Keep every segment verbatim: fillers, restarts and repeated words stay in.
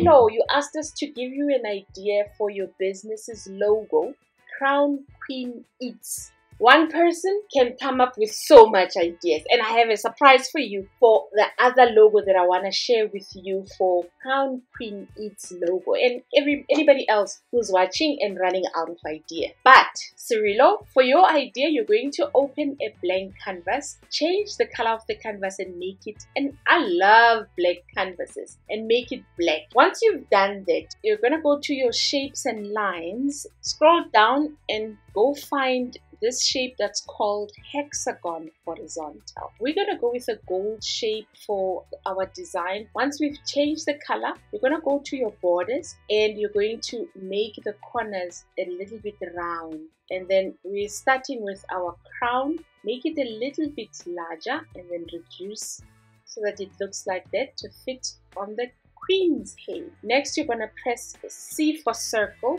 Cyrilo, you asked us to give you an idea for your business's logo. Crown Queen Eats. One person can come up with so much ideas, and I have a surprise for you for the other logo that I want to share with you for Crown Queen Eats logo, and every anybody else who's watching and running out of idea. But Cyrilo, for your idea, you're going to open a blank canvas, change the color of the canvas and make it, and I love black canvases, and make it black. Once you've done that, you're going to go to your shapes and lines, scroll down and go find this shape that's called hexagon horizontal. We're going to go with a gold shape for our design. Once we've changed the color, you're going to go to your borders and you're going to make the corners a little bit round. And then we're starting with our crown. Make it a little bit larger and then reduce so that it looks like that to fit on the queen's head. Next, you're going to press C for circle.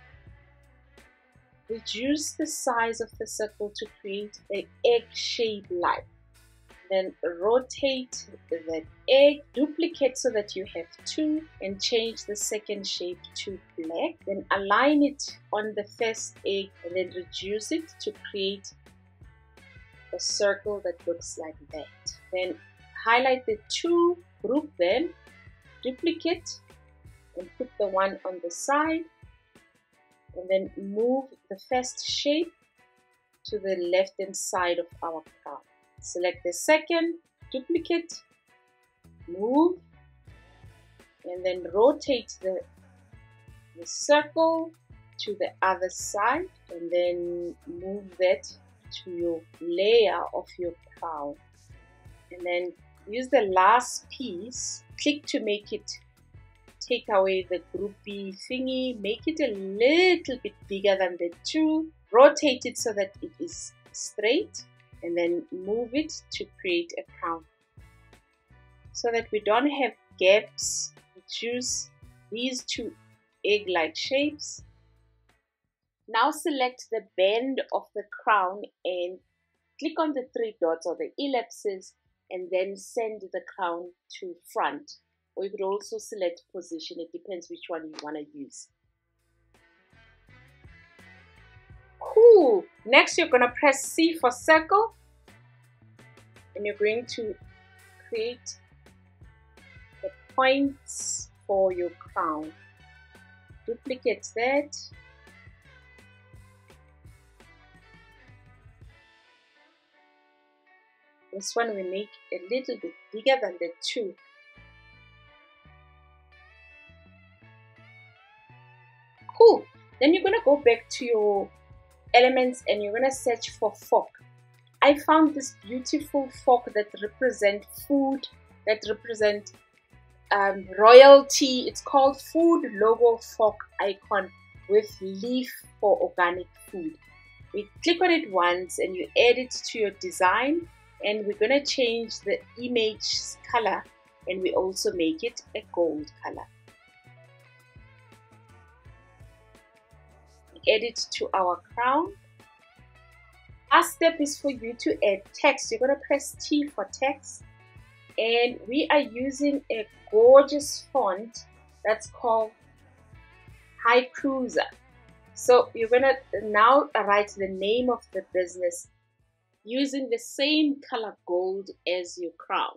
Reduce the size of the circle to create an egg shape line. Then rotate that egg, duplicate so that you have two, and change the second shape to black. Then align it on the first egg and then reduce it to create a circle that looks like that. Then highlight the two, group them, duplicate, and put the one on the side. And then move the first shape to the left hand side of our crown. Select the second, duplicate, move, and then rotate the, the circle to the other side, and then move that to your layer of your crown. And then use the last piece, click to make it, take away the groupie thingy, make it a little bit bigger than the two, rotate it so that it is straight, and then move it to create a crown. So that we don't have gaps, we choose these two egg-like shapes. Now select the bend of the crown and click on the three dots or the ellipses and then send the crown to front. Or you could also select position, it depends which one you want to use. Cool! Next you're going to press C for circle and you're going to create the points for your crown. Duplicate that. This one we make a little bit bigger than the two. Cool. Then you're going to go back to your elements and you're going to search for fork. I found this beautiful fork that represent food, that represent um, royalty. It's called Food Logo Fork Icon with leaf for organic food. We click on it once and you add it to your design, and we're going to change the image color and we also make it a gold color. Add it to our crown. Last step is for you to add text. You're going to press T for text, and we are using a gorgeous font that's called High Cruiser. So you're going to now write the name of the business using the same color gold as your crown.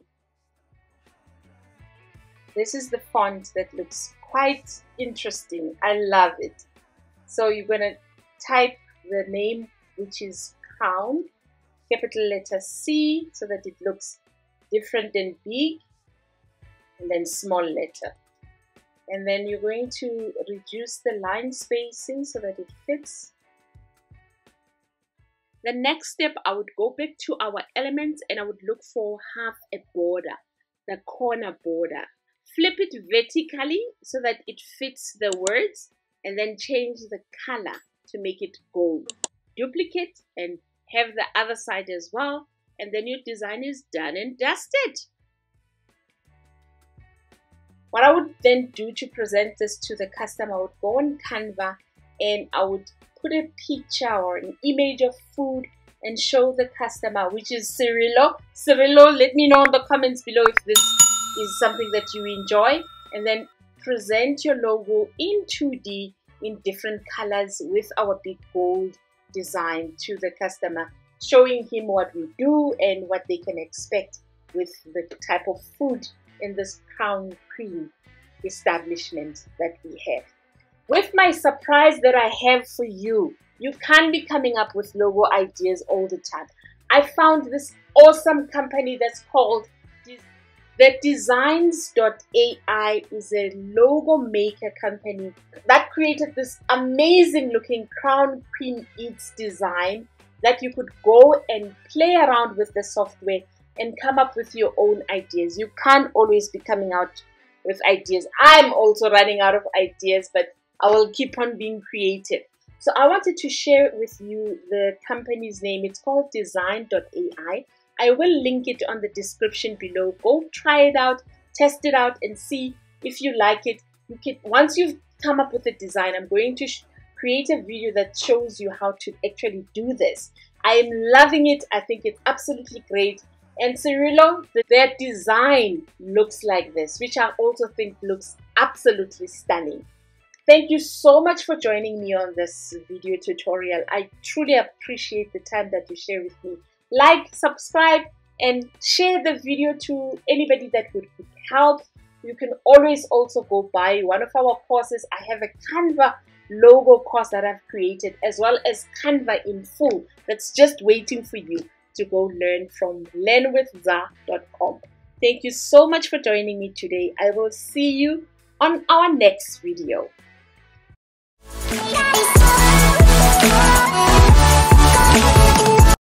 This is the font that looks quite interesting. I love it. So you're going to type the name, which is crown, capital letter C, so that it looks different and big, and then small letter. And then you're going to reduce the line spacing so that it fits. The next step, I would go back to our elements and I would look for half a border, the corner border. Flip it vertically so that it fits the words, and then change the color to make it gold. Duplicate and have the other side as well, and then your design is done and dusted. What I would then do to present this to the customer, I would go on Canva and I would put a picture or an image of food and show the customer, which is Cyrilo. Cyrilo, let me know in the comments below if this is something that you enjoy, and then present your logo in two D in different colors with our big gold design to the customer, showing him what we do and what they can expect with the type of food in this Crown Cream establishment that we have. With my surprise that I have for you, you can't be coming up with logo ideas all the time. I found this awesome company that's called the Designs dot A I is a logo maker company that created this amazing looking Crown Cream Eats design that you could go and play around with the software and come up with your own ideas. You can't always be coming out with ideas. I'm also running out of ideas, but I will keep on being creative. So I wanted to share with you the company's name. It's called Design dot A I. I will link it on the description below. Go try it out, test it out, and see if you like it. You can, once you've come up with a design, I'm going to create a video that shows you how to actually do this. I am loving it. I think it's absolutely great. And Cirillo, their design looks like this, which I also think looks absolutely stunning. Thank you so much for joining me on this video tutorial. I truly appreciate the time that you share with me. Like, subscribe, and share the video to anybody that would help. You can always also go buy one of our courses. I have a Canva logo course that I've created, as well as Canva in full, that's just waiting for you to go learn from learn with za dot com. Thank you so much for joining me today. I will see you on our next video.